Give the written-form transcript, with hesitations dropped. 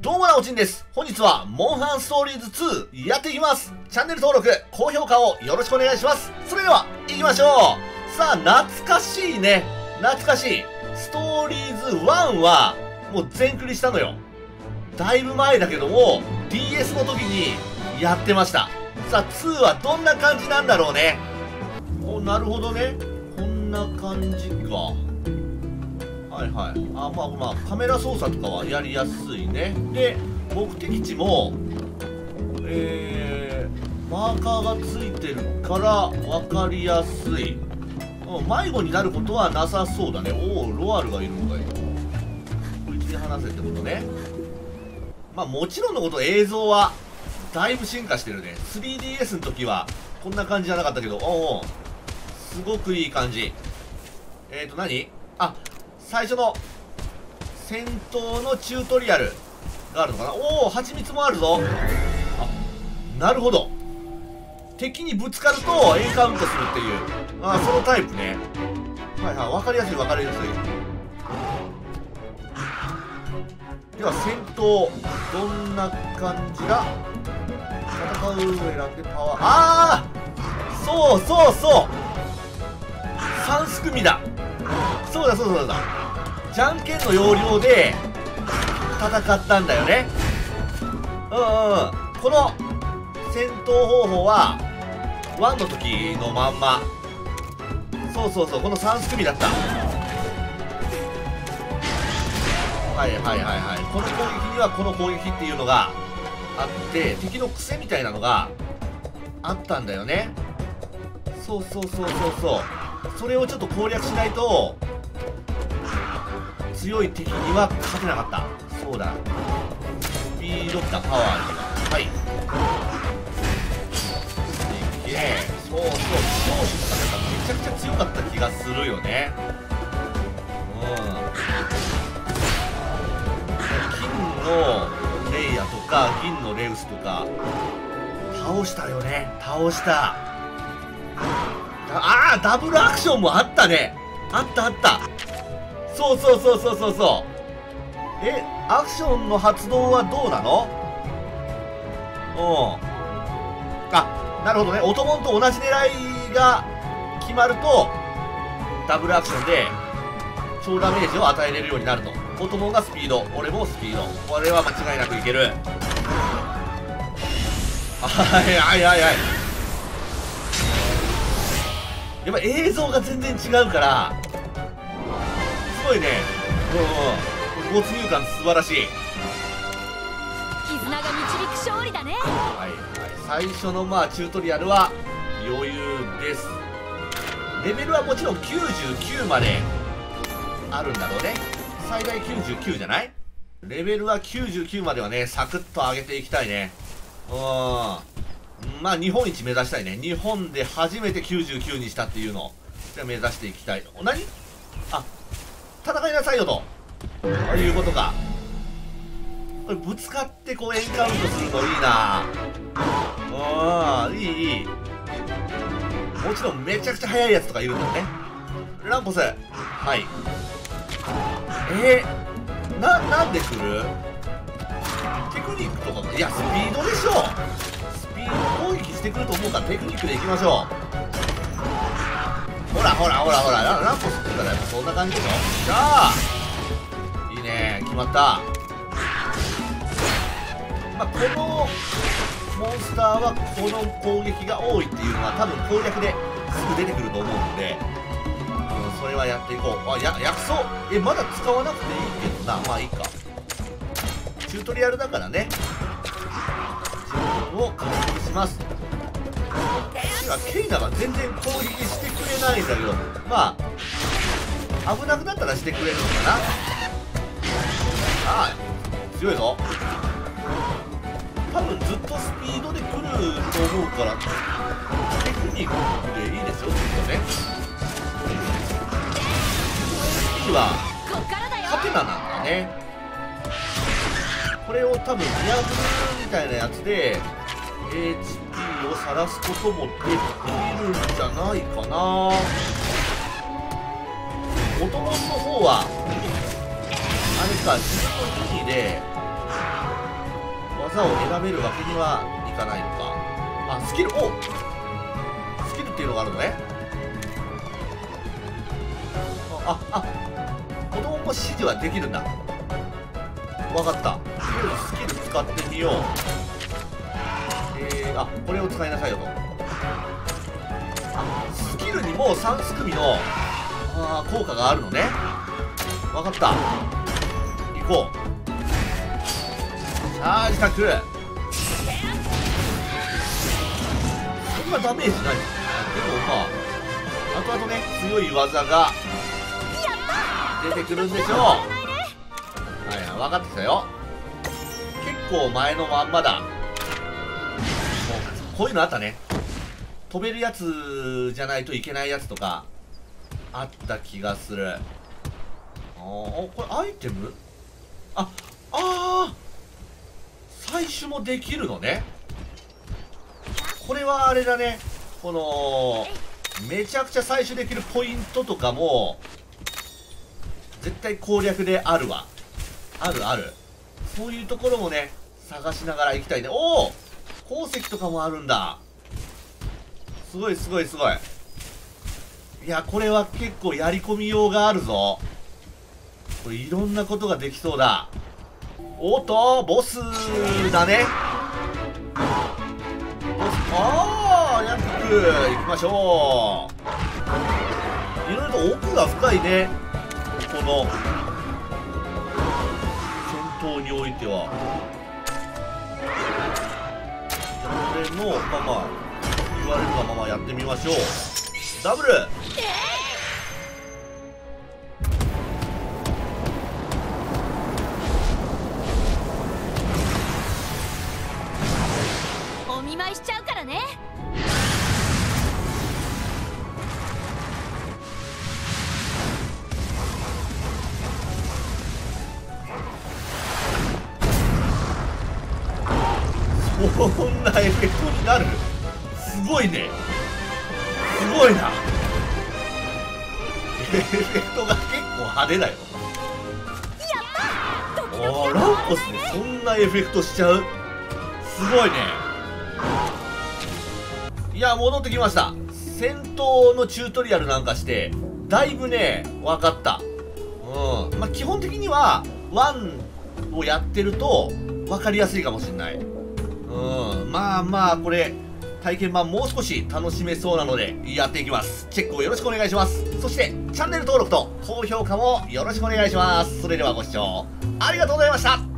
どうもなおちんです。本日はモンハンストーリーズ2やっていきます。チャンネル登録、高評価をよろしくお願いします。それでは行きましょう。さあ、懐かしいね。懐かしい。ストーリーズ1はもう全クリしたのよ。だいぶ前だけども DS の時にやってました。さあ2はどんな感じなんだろうね。お、なるほどね。こんな感じか。はいはい。あ、まあカメラ操作とかはやりやすいね。で目的地もマーカーがついてるから分かりやすい。迷子になることはなさそうだね。おお、ロアルがいるのかい。こいつに話せってことね。まあもちろんのこと映像はだいぶ進化してるね。 3DS の時はこんな感じじゃなかったけど、おおすごくいい感じ。何、あ、最初の戦闘のチュートリアルがあるのかな。おお、蜂蜜もあるぞ。あ、なるほど。敵にぶつかるとエンカウントするっていう、あ、そのタイプね。はいはい、分かりやすい分かりやすい。では戦闘どんな感じだ。戦うを選んでパワー、ああ、そうそうそう、3すくみだ。そうだそうだそうだ、じゃんけんの要領で戦ったんだよね。うんうん、この戦闘方法は1の時のまんま。そうそうそう、この3すくみだった。はいはいはいはい。この攻撃にはこの攻撃っていうのがあって、敵の癖みたいなのがあったんだよね。そうそうそうそうそう、それをちょっと攻略しないと強い敵には勝てなかった。そうだ、スピードかパワーには、はい、いけ、そうそう、長州とかなんかめちゃくちゃ強かった気がするよね。うん、金のレイヤとか銀のレウスとか倒したよね。倒した。ああ、ダブルアクションもあったね。あったあった。そうそうそうそうそうそう。アクションの発動はどうなの？うん。あ、なるほどね。オトモンと同じ狙いが決まるとダブルアクションで超ダメージを与えれるようになると。オトモンがスピード、俺もスピード。これは間違いなくいける。はいはいはいはい。やっぱ映像が全然違うからすごいね。うんうん、没入感素晴らしい。 絆が導く勝利だね。 はいはい、最初のチュートリアルは余裕です。レベルはもちろん99まであるんだろうね。最大99じゃない？レベルは99まではね、サクッと上げていきたいね。まあ日本一目指したいね。日本で初めて99にしたっていうのを目指していきたい。何？あ、戦いなさいよということか。これぶつかってこうエンカウントするのいいな。いいいい。もちろんめちゃくちゃ速いやつとかいるんだよね。ランポス、はい。なんで来る？テクニックとかが、いやスピードでしょ。スピード攻撃してくると思うからテクニックでいきましょう。ほらほらほらほら、ランポスって言ったらやっぱそんな感じでしょ。じゃあいいね、決まった。このモンスターはこの攻撃が多いっていうのは多分攻略ですぐ出てくると思うんで、それはやっていこう。あ、薬草、まだ使わなくていいけどな。まあいいか、チュートリアルだからね。自分を確認します。ケイナが全然攻撃してくれないんだけど、まあ危なくなったらしてくれるのかな。ああ、強いぞ。多分ずっとスピードで来ると思うからテクニックでいいですよ、ずっとね。次はハテナなんだね。これを多分ミヤブルみたいなやつで HP をさらすこともできるんじゃないかな。オトモンの方はあれか、自分の武器で技を選べるわけにはいかないのか。あ、スキル、おスキルっていうのがあるのね。子供も指示はできるんだ。わかった。とりあえずスキル使ってみよう。これを使いなさいよと。スキルにも3すくみの効果があるのね。わかった。行こう。チャージタックル。そんなダメージない。でも後々ね、強い技が出てくるんでしょう。はいはい、分かってきたよ。結構前のまんまだ。もうこういうのあったね。飛べるやつじゃないといけないやつとかあった気がする。これアイテム？採取もできるのね。これはあれだね。このめちゃくちゃ採取できるポイントとかも絶対攻略であるわ。ある。そういうところもね、探しながら行きたいね。おお、鉱石とかもあるんだ。すごい。いや、これは結構やり込みようがあるぞ。これいろんなことができそうだ。おっと、ボスだね。ヤンピック行きましょう。いろいろと奥が深いね、この戦闘においては。これも言われるがままやってみましょう。ダブル。 お見舞いしちゃうからね。 こんなエフェクトになる。すごいね。すごいな。エフェクトが結構派手だよ。ランコスでそんなエフェクトしちゃう。すごいね。いや、戻ってきました。戦闘のチュートリアルなんかしてだいぶね、分かった。基本的には1をやってると分かりやすいかもしれない。これ体験版もう少し楽しめそうなのでやっていきます。チェックをよろしくお願いします。そしてチャンネル登録と高評価もよろしくお願いします。それではご視聴ありがとうございました。